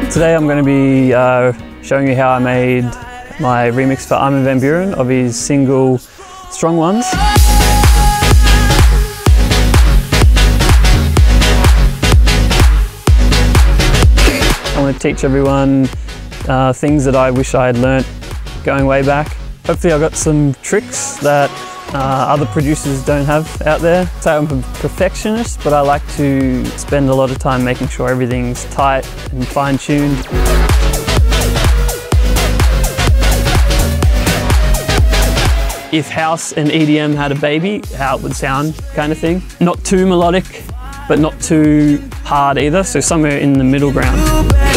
Today I'm going to be showing you how I made my remix for Armin van Buuren of his single Strong Ones. I want to teach everyone things that I wish I had learnt going way back. Hopefully I got some tricks that other producers don't have out there. So I'm a perfectionist, but I like to spend a lot of time making sure everything's tight and fine-tuned. If house and EDM had a baby, how it would sound, kind of thing. Not too melodic, but not too hard either, so somewhere in the middle ground.